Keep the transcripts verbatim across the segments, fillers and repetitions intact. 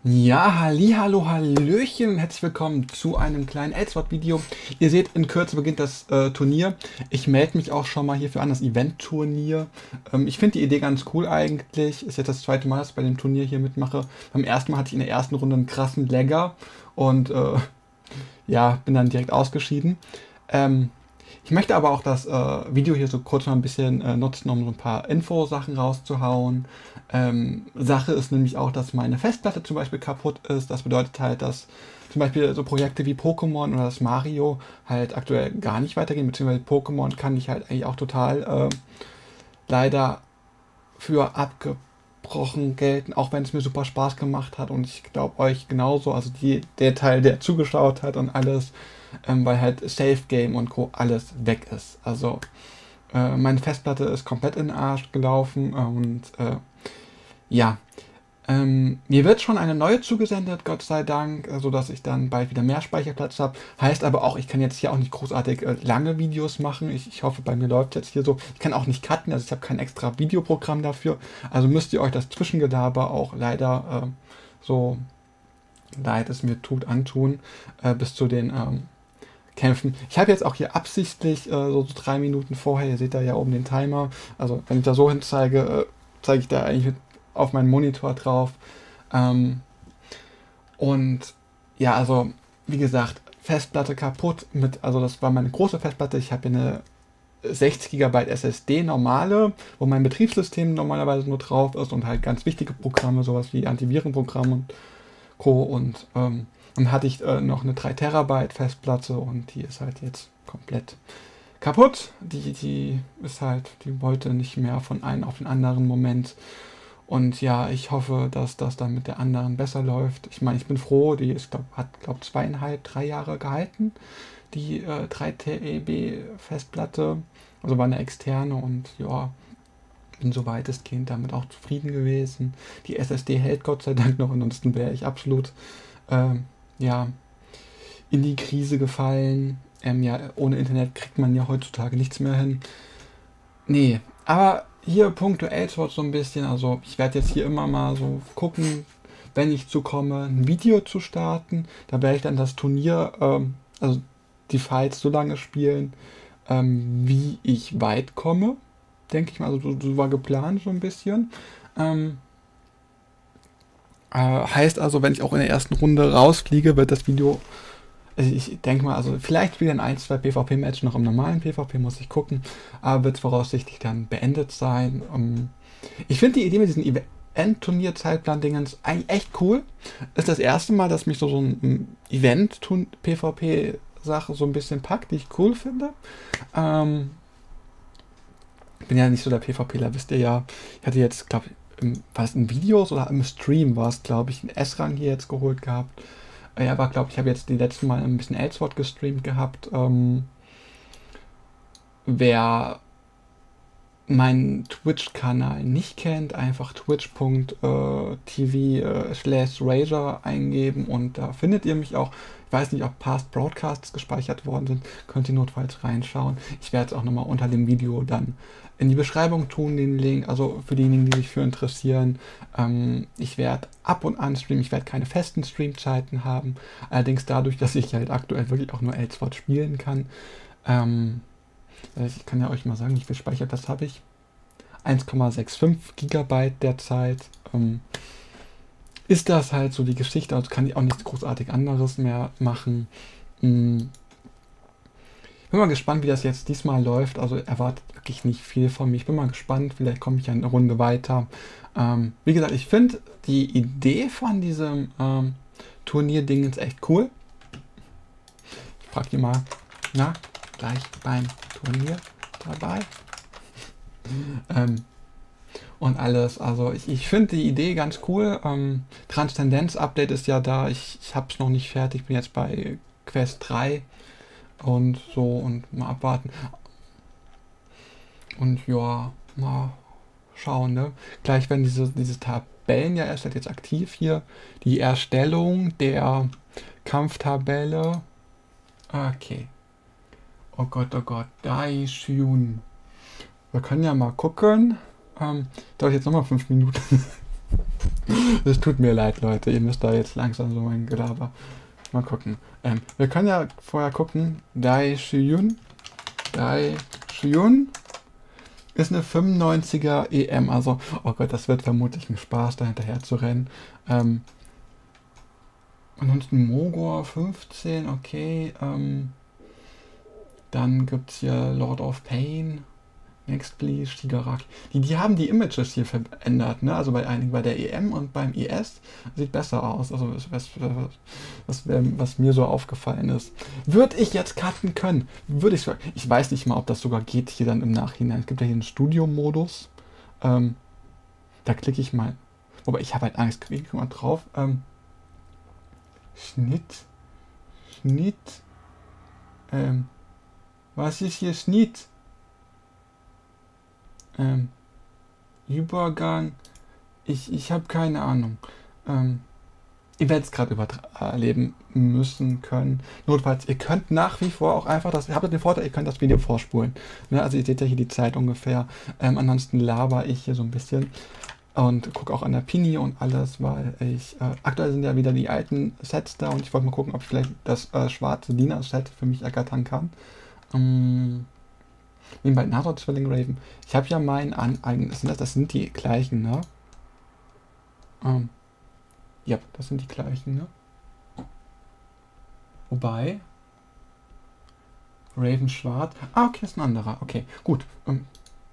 Ja, halli, hallo, hallöchen und herzlich willkommen zu einem kleinen Elsword-Video. Ihr seht, in Kürze beginnt das äh, Turnier. Ich melde mich auch schon mal hierfür an, das Event-Turnier. Ähm, ich finde die Idee ganz cool eigentlich. Ist jetzt das zweite Mal, dass ich bei dem Turnier hier mitmache. Beim ersten Mal hatte ich in der ersten Runde einen krassen Lagger und äh, ja, bin dann direkt ausgeschieden. Ähm, ich möchte aber auch das äh, Video hier so kurz mal ein bisschen äh, nutzen, um so ein paar Info-Sachen rauszuhauen. Ähm, Sache ist nämlich auch, dass meine Festplatte zum Beispiel kaputt ist. Das bedeutet halt, dass zum Beispiel so Projekte wie Pokémon oder das Mario halt aktuell gar nicht weitergehen, beziehungsweise Pokémon kann ich halt eigentlich auch total äh, leider für abgebrochen gelten, auch wenn es mir super Spaß gemacht hat und ich glaube euch genauso, also die, der Teil, der zugeschaut hat und alles, ähm, weil halt Safe Game und Co. alles weg ist. Also äh, meine Festplatte ist komplett in den Arsch gelaufen äh, und äh, ja, ähm, mir wird schon eine neue zugesendet, Gott sei Dank, äh, sodass ich dann bald wieder mehr Speicherplatz habe. Heißt aber auch, ich kann jetzt hier auch nicht großartig äh, lange Videos machen. Ich, ich hoffe, bei mir läuft jetzt hier so. Ich kann auch nicht cutten, also ich habe kein extra Videoprogramm dafür. Also müsst ihr euch das Zwischengelaber auch leider äh, so leid es mir tut antun, äh, bis zu den ähm, Kämpfen. Ich habe jetzt auch hier absichtlich äh, so, so drei Minuten vorher, ihr seht da ja oben den Timer, also wenn ich da so hin zeige, äh, zeige ich da eigentlich auf meinen Monitor drauf. Ähm, und ja, also wie gesagt, Festplatte kaputt mit, also das war meine große Festplatte. Ich habe hier eine sechzig Gigabyte S S D normale, wo mein Betriebssystem normalerweise nur drauf ist und halt ganz wichtige Programme, sowas wie Antivirenprogramm und Co. Und ähm, dann hatte ich äh, noch eine drei Terabyte Festplatte und die ist halt jetzt komplett kaputt. Die, die ist halt, die wollte nicht mehr von einem auf den anderen Moment. Und ja, ich hoffe, dass das dann mit der anderen besser läuft. Ich meine, ich bin froh, die ist, glaub, hat, glaube ich, zweieinhalb, drei Jahre gehalten, die äh, drei Terabyte Festplatte. Also war eine externe und ja, bin so weitestgehend damit auch zufrieden gewesen. Die S S D hält Gott sei Dank noch, ansonsten wäre ich absolut ähm, ja, in die Krise gefallen. Ähm, ja, ohne Internet kriegt man ja heutzutage nichts mehr hin. Nee, aber hier punktuell so ein bisschen, also ich werde jetzt hier immer mal so gucken, wenn ich zukomme, ein Video zu starten. Da werde ich dann das Turnier, ähm, also die Fights so lange spielen, ähm, wie ich weit komme, denke ich mal. Also so, so war geplant so ein bisschen. Ähm, äh, heißt also, wenn ich auch in der ersten Runde rausfliege, wird das Video, also ich denke mal, also vielleicht wieder ein, zwei PvP-Match noch im normalen PvP, muss ich gucken, aber wird voraussichtlich dann beendet sein. Um, ich finde die Idee mit diesen Event-Turnier-Zeitplan-Dingens eigentlich echt cool. Ist das erste Mal, dass mich so, so ein Event-PvP-Sache so ein bisschen packt, die ich cool finde. Ähm, ich bin ja nicht so der PvPler, wisst ihr ja. Ich hatte jetzt, glaube ich, war es in Videos oder im Stream war es, glaube ich, einen S-Rang hier jetzt geholt gehabt. Ja, aber glaube ich, habe jetzt die letzten Mal ein bisschen Elsword gestreamt gehabt. Ähm, wer meinen Twitch-Kanal nicht kennt, einfach twitch punkt tv äh, slash Razor eingeben und da findet ihr mich auch. Ich weiß nicht, ob Past Broadcasts gespeichert worden sind, könnt ihr notfalls reinschauen. Ich werde es auch nochmal unter dem Video dann in die Beschreibung tun, den Link, also für diejenigen, die sich für interessieren. Ähm, ich werde ab und an streamen, ich werde keine festen Streamzeiten haben, allerdings dadurch, dass ich halt aktuell wirklich auch nur Elsword spielen kann. Ähm, ich kann ja euch mal sagen, wie viel Speicherplatz habe ich? eins Komma fünfundsechzig Gigabyte derzeit. Ähm, ist das halt so die Geschichte, also kann ich auch nichts großartig anderes mehr machen. Hm. Bin mal gespannt, wie das jetzt diesmal läuft. Also erwartet wirklich nicht viel von mir. Ich bin mal gespannt, vielleicht komme ich ja eine Runde weiter. Ähm, wie gesagt, ich finde die Idee von diesem ähm, Turnier-Ding ist echt cool. Ich frage die mal, na, gleich beim Turnier dabei. ähm, und alles. Also ich, ich finde die Idee ganz cool. Ähm, Transzendenz-Update ist ja da. Ich, ich habe es noch nicht fertig. Ich bin jetzt bei Quest drei und so und mal abwarten. Und ja, mal schauen, ne? Gleich werden diese, diese Tabellen ja erst jetzt aktiv hier. Die Erstellung der Kampftabelle. Okay. Oh Gott, oh Gott. Daishun. Wir können ja mal gucken. Ähm, dauert jetzt nochmal fünf Minuten. Es tut mir leid, Leute. Ihr müsst da jetzt langsam so mein Gelaber. Mal gucken. Ähm, wir können ja vorher gucken. Dai Shiyun. Dai Shiyun ist eine fünfundneunziger E M. Also, oh Gott, das wird vermutlich ein Spaß, da hinterher zu rennen. Ähm, ansonsten Mogor fünfzehn, okay. Ähm, dann gibt es hier Lord of Pain. Next Please, Shigaraki. Die, die haben die Images hier verändert, ne? Also bei einigen, bei der E M und beim I S sieht besser aus. Also was, was, was, was mir so aufgefallen ist. Würde ich jetzt cutten können? Würde ich so. Ich weiß nicht mal, ob das sogar geht hier dann im Nachhinein. Es gibt ja hier einen Studio-Modus. Ähm, da klicke ich mal. Wobei ich habe halt Angst, klicke ich mal drauf. Ähm, Schnitt. Schnitt. Ähm, was ist hier Schnitt? Ähm, Übergang. Ich, ich habe keine Ahnung. Ähm, ihr werdet es gerade überleben müssen können. Notfalls, ihr könnt nach wie vor auch einfach das, ihr habt den Vorteil, ihr könnt das Video vorspulen. Ne? Also ihr seht ja hier die Zeit ungefähr. Ähm, ansonsten laber ich hier so ein bisschen und gucke auch an der Pini und alles, weil ich, äh, aktuell sind ja wieder die alten Sets da und ich wollte mal gucken, ob ich vielleicht das äh, schwarze Dina-Set für mich ergattern kann. Ähm, Nebenbei Naruto Zwilling Raven. Ich habe ja meinen an, ein, das, sind, das sind die gleichen, ne? Ähm, ja, das sind die gleichen, ne? Wobei. Raven schwarz. Ah, okay, ist ein anderer. Okay, gut. Ähm,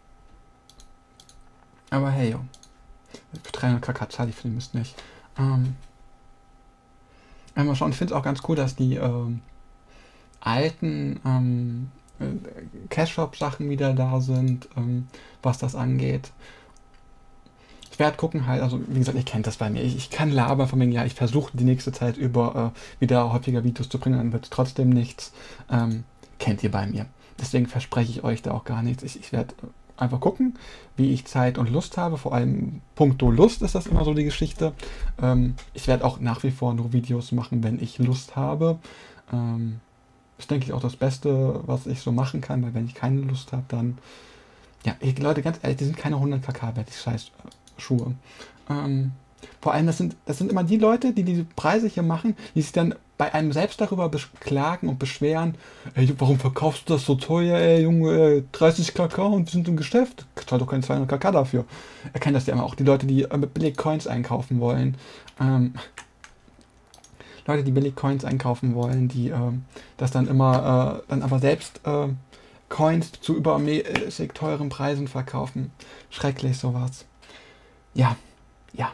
aber hey, yo. Für dreihundert K K zahle ich für den Mist nicht. Ähm, mal schauen, ich finde es auch ganz cool, dass die ähm, alten ähm, Cash-Shop-Sachen wieder da sind, ähm, was das angeht. Ich werde gucken halt, also wie gesagt, ihr kennt das bei mir. Ich, ich kann labern von mir, ja, ich versuche die nächste Zeit über äh, wieder häufiger Videos zu bringen, dann wird es trotzdem nichts. Ähm, kennt ihr bei mir. Deswegen verspreche ich euch da auch gar nichts. Ich, ich werde einfach gucken, wie ich Zeit und Lust habe. Vor allem puncto Lust ist das immer so die Geschichte. Ähm, ich werde auch nach wie vor nur Videos machen, wenn ich Lust habe. Ähm, ist, denke ich, auch das Beste, was ich so machen kann, weil wenn ich keine Lust habe, dann... Ja, ey, Leute, ganz ehrlich, die sind keine hundert K K wert, die scheiß äh, Schuhe. Ähm, vor allem, das sind, das sind immer die Leute, die diese Preise hier machen, die sich dann bei einem selbst darüber beklagen und beschweren, ey, warum verkaufst du das so teuer, ey, Junge, ey, dreißig K K und wir sind im Geschäft. Ich zahl doch keine zweihundert K K dafür. Er kennt das ja immer, auch die Leute, die äh, billig Coins einkaufen wollen. Ähm, Leute, die billig Coins einkaufen wollen, die äh, das dann immer, äh, dann aber selbst äh, Coins zu übermäßig teuren Preisen verkaufen. Schrecklich sowas. Ja, ja.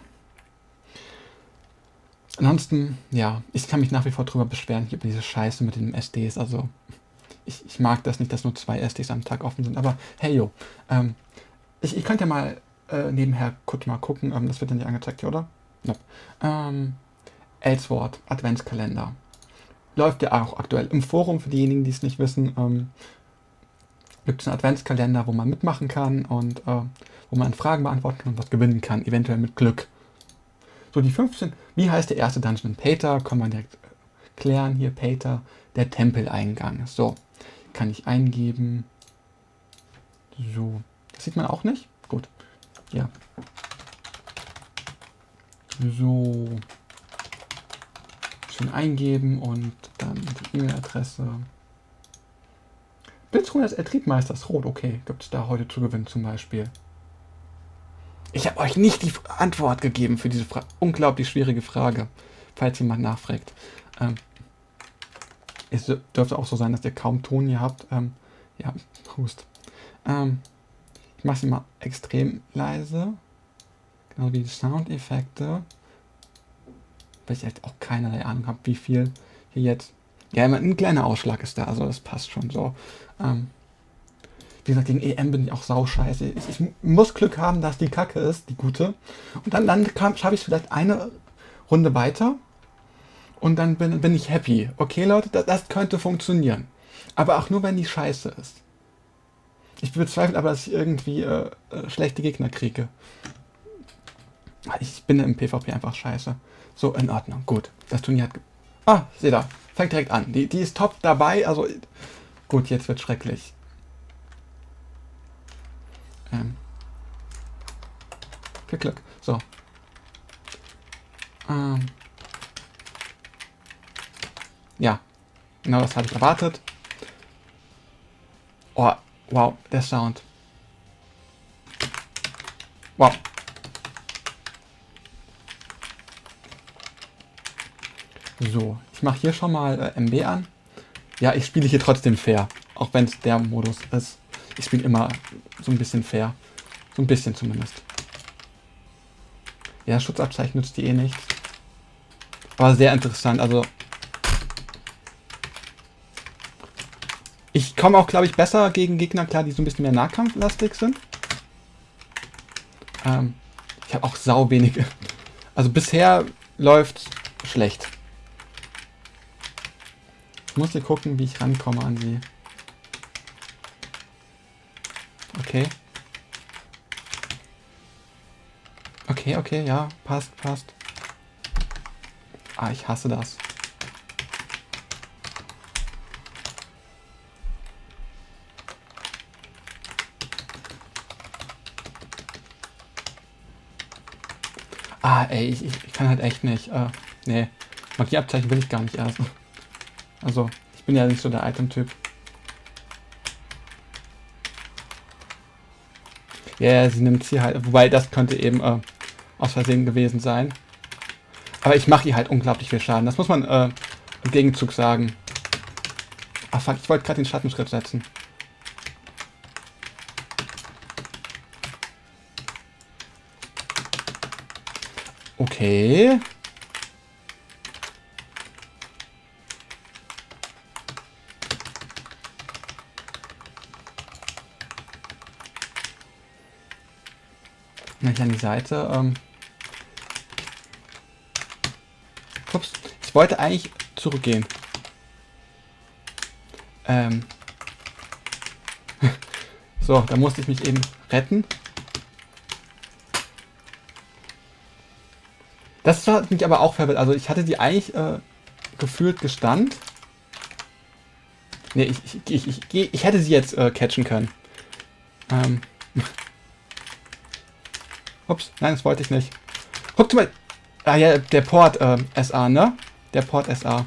Ansonsten, ja, ich kann mich nach wie vor drüber beschweren, hier über diese Scheiße mit den S Ds. Also, ich, ich mag das nicht, dass nur zwei S Ds am Tag offen sind. Aber hey, yo, ähm, ich, ich könnte ja mal äh, nebenher kurz mal gucken. Ähm, das wird dann nicht angezeigt hier, oder? Nope. Ähm, Elsword, Adventskalender. Läuft ja auch aktuell im Forum, für diejenigen, die es nicht wissen. Ähm, gibt es einen Adventskalender, wo man mitmachen kann und äh, wo man Fragen beantworten kann und was gewinnen kann, eventuell mit Glück. So, die fünfzehn. Wie heißt der erste Dungeon in Pater? Kann man direkt klären. Hier, Pater, der Tempeleingang. So, kann ich eingeben. So, das sieht man auch nicht? Gut, ja. So, schön eingeben und dann die E-Mail-Adresse. Blitzrune des Eltriebmeisters Rot, okay, gibt es da heute zu gewinnen zum Beispiel. Ich habe euch nicht die Antwort gegeben für diese Fra unglaublich schwierige Frage, falls jemand nachfragt. Ähm, es dürfte auch so sein, dass ihr kaum Ton hier habt. Ähm, ja, Hust. Ähm, ich mache sie mal extrem leise, genau wie die Soundeffekte, weil ich halt auch keinerlei Ahnung habe, wie viel hier jetzt... Ja, ein kleiner Ausschlag ist da, also das passt schon so. Ähm, wie gesagt, gegen E M bin ich auch sauscheiße. Ich, ich muss Glück haben, dass die Kacke ist, die gute. Und dann, dann schaffe ich es vielleicht eine Runde weiter. Und dann bin, bin ich happy. Okay, Leute, das, das könnte funktionieren. Aber auch nur, wenn die scheiße ist. Ich bezweifle aber, dass ich irgendwie äh, äh, schlechte Gegner kriege. Ich bin im PvP einfach scheiße. So, in Ordnung. Gut. Das Turnier hat... Ah, seht ihr. Fängt direkt an. Die, die ist top dabei. Also, gut, jetzt wird schrecklich. Ähm. Viel Glück. So. Ähm. Ja, genau das hatte ich erwartet. Oh, wow, der Sound. Wow. So, ich mache hier schon mal äh, M B an. Ja, ich spiele hier trotzdem fair. Auch wenn es der Modus ist. Ich spiele immer so ein bisschen fair. So ein bisschen zumindest. Ja, Schutzabzeichen nützt die eh nichts. Aber sehr interessant. Also ich komme auch, glaube ich, besser gegen Gegner klar, die so ein bisschen mehr nahkampflastig sind. Ähm, ich habe auch sau wenige. Also bisher läuft schlecht. Ich muss hier gucken, wie ich rankomme an sie. Okay. Okay, okay, ja, passt, passt. Ah, ich hasse das. Ah, ey, ich, ich kann halt echt nicht. Äh, nee. Magieabzeichen will ich gar nicht erst. Also, ich bin ja nicht so der Item-Typ. Ja, yeah, sie nimmt sie halt. Wobei, das könnte eben äh, aus Versehen gewesen sein. Aber ich mache ihr halt unglaublich viel Schaden. Das muss man äh, im Gegenzug sagen. Ah, fuck, ich wollte gerade den Schattenschritt setzen. Okay. Gleich an die Seite. Ähm. Ups. Ich wollte eigentlich zurückgehen. Ähm. So, da musste ich mich eben retten. Das hat mich aber auch verwirrt. Also ich hatte die eigentlich äh, gefühlt gestunt. Ne, ich, ich, ich, ich, ich hätte sie jetzt äh, catchen können. Ähm. Ups, nein, das wollte ich nicht. Guckt mal. Ah ja, der Port äh, S A, ne? Der Port S A.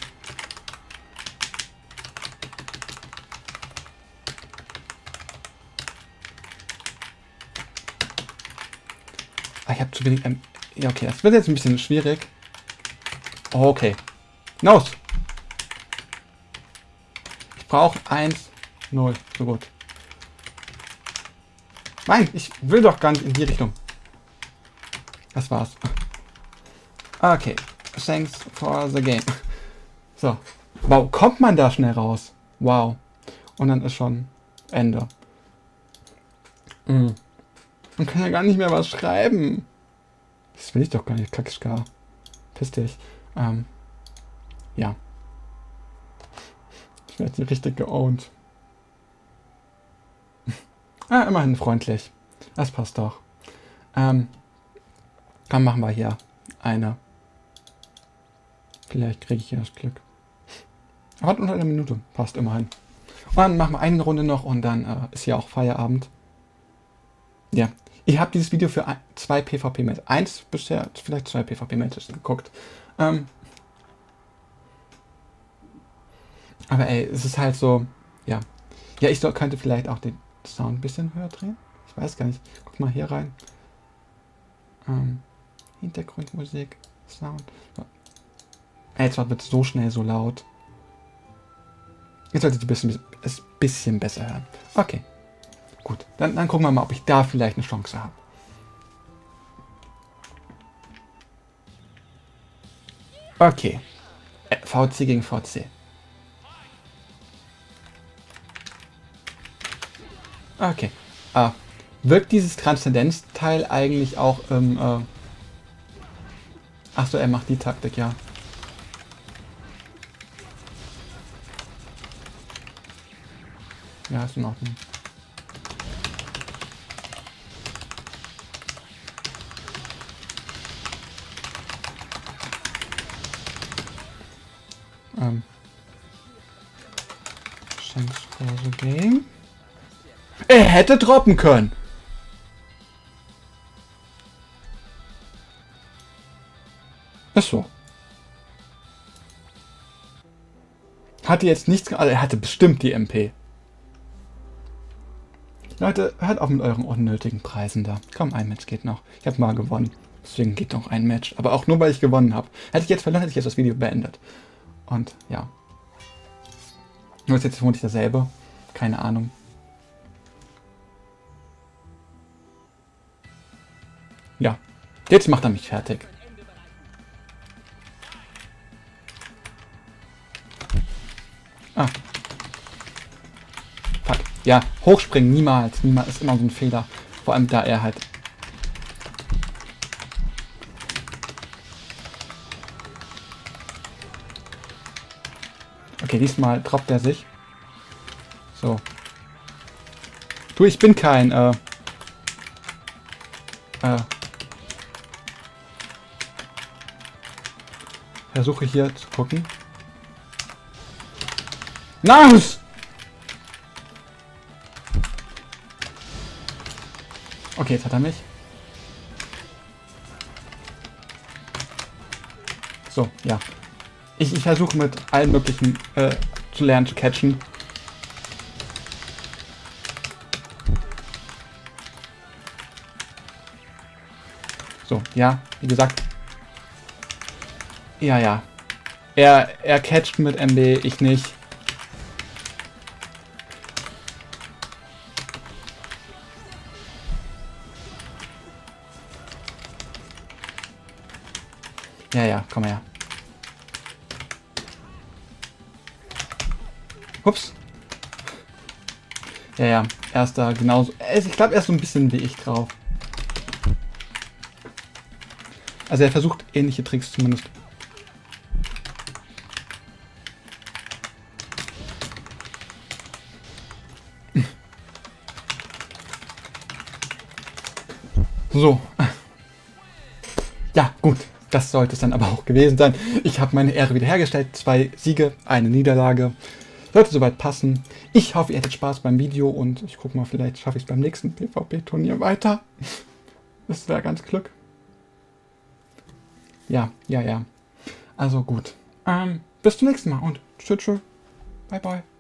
Ah, ich habe zu wenig... Ähm, ja, okay, das wird jetzt ein bisschen schwierig. Oh, okay. Hinaus! Ich brauche eins, null. So gut. Nein, ich will doch gar nicht in die Richtung. Das war's. Okay. Thanks for the game. So. Wow, kommt man da schnell raus? Wow. Und dann ist schon Ende. Mhm. Man kann ja gar nicht mehr was schreiben. Das will ich doch gar nicht, Kackschka. Piss dich. Ähm. Ja. Ich werde hier richtig geowned. Ah, immerhin freundlich. Das passt doch. Ähm. Dann machen wir hier eine. Vielleicht kriege ich hier das Glück. Aber hat unter einer Minute. Passt immerhin. Und dann machen wir eine Runde noch und dann äh, ist ja auch Feierabend. Ja. Ich habe dieses Video für ein, zwei PvP-Matches. Eins bisher, vielleicht zwei PvP-Matches geguckt. Ähm. Aber ey, es ist halt so. Ja. Ja, ich soll, könnte vielleicht auch den Sound ein bisschen höher drehen. Ich weiß gar nicht. Guck mal hier rein. Ähm, Hintergrundmusik, Sound. So. Jetzt wird es so schnell so laut. Jetzt solltet ihr ein bisschen, ein bisschen besser hören. Okay. Gut. Dann, dann gucken wir mal, ob ich da vielleicht eine Chance habe. Okay. Äh, V C gegen V C. Okay. Ah. Wirkt dieses Transzendenzteil eigentlich auch im... Äh Achso, er macht die Taktik, ja. Ja, ist in Ordnung. Ähm. Thanks for the game. Er hätte droppen können. Ist so. Hatte jetzt nichts... Also er hatte bestimmt die M P. Leute, hört auf mit euren unnötigen Preisen da. Komm, ein Match geht noch. Ich habe mal gewonnen. Deswegen geht noch ein Match. Aber auch nur, weil ich gewonnen habe. Hätte ich jetzt verloren, hätte ich jetzt das Video beendet. Und ja. Nur ist jetzt vermutlich dasselbe. Keine Ahnung. Ja. Jetzt macht er mich fertig. Ah. Fuck. Ja, hochspringen niemals. Niemals ist immer so ein Fehler. Vor allem da er halt... Okay, diesmal droppt er sich. So. Du, ich bin kein, äh... Äh... Versuche hier zu gucken. Nice! Okay, jetzt hat er mich. So, ja. Ich, ich versuche mit allen möglichen äh, zu lernen zu catchen. So, ja, wie gesagt. Ja, ja. Er, er catcht mit M B, ich nicht. Ja, ja, komm her. Ups. Ja, ja, er ist da genauso. Ich glaube, er ist so ein bisschen wie ich drauf. Also er versucht ähnliche Tricks zumindest. So. Ja, gut. Das sollte es dann aber auch gewesen sein. Ich habe meine Ehre wiederhergestellt. Zwei Siege, eine Niederlage. Sollte soweit passen. Ich hoffe, ihr hattet Spaß beim Video und ich gucke mal, vielleicht schaffe ich es beim nächsten PvP-Turnier weiter. Das wäre ganz Glück. Ja, ja, ja. Also gut. Ähm, bis zum nächsten Mal und tschüss, tschüss. Bye, bye.